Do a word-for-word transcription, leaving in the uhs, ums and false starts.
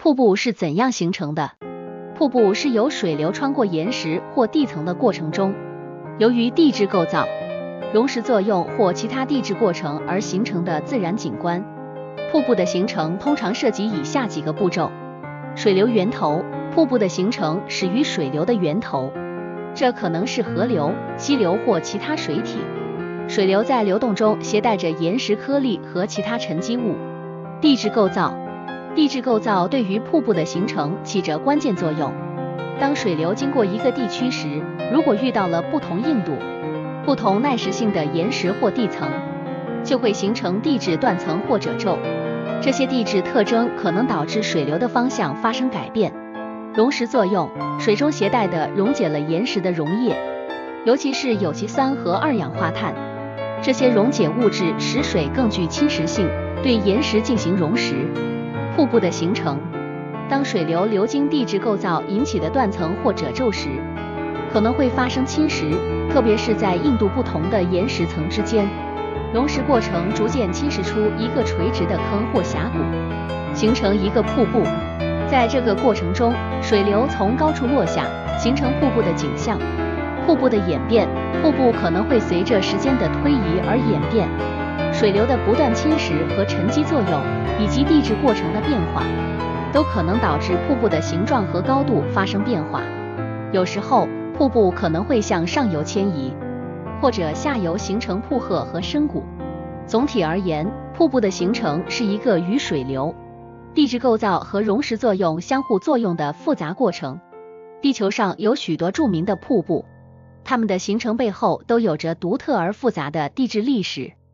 瀑布是怎样形成的？瀑布是由水流穿过岩石或地层的过程中，由于地质构造、溶蚀作用或其他地质过程而形成的自然景观。瀑布的形成通常涉及以下几个步骤：水流源头，瀑布的形成始于水流的源头，这可能是河流、溪流或其他水体。水流在流动中携带着岩石颗粒和其他沉积物。地质构造，地质构造对于瀑布的形成起着关键作用。当水流经过一个地区时，如果遇到了不同硬度、不同耐蚀性的岩石或地层，就会形成地质断层或褶皱。这些地质特征可能导致水流的方向发生改变。溶蚀作用，水中携带的溶解了岩石的溶液，尤其是有机酸和二氧化碳。这些溶解物质使水更具侵蚀性，对岩石进行溶蚀。瀑布的形成，当水流流经地质构造引起的断层或褶皱时，可能会发生侵蚀，特别是在硬度不同的岩石层之间。溶蚀过程逐渐侵蚀出一个垂直的坑或峡谷，形成一个瀑布。在这个过程中，水流从高处落下，形成瀑布的景象。瀑布的演变，瀑布可能会随着时间的推移而演变。水流的不断侵蚀和沉积作用，以及地质过程的变化，都可能导致瀑布的形状和高度发生变化。有时候，瀑布可能会向上游迁移，或者下游形成瀑壑和深谷。总体而言，瀑布的形成是一个与水流、地质构造和溶蚀作用相互作用的复杂过程。地球上有许多著名的瀑布，它们的形成背后都有着独特而复杂的地质历史。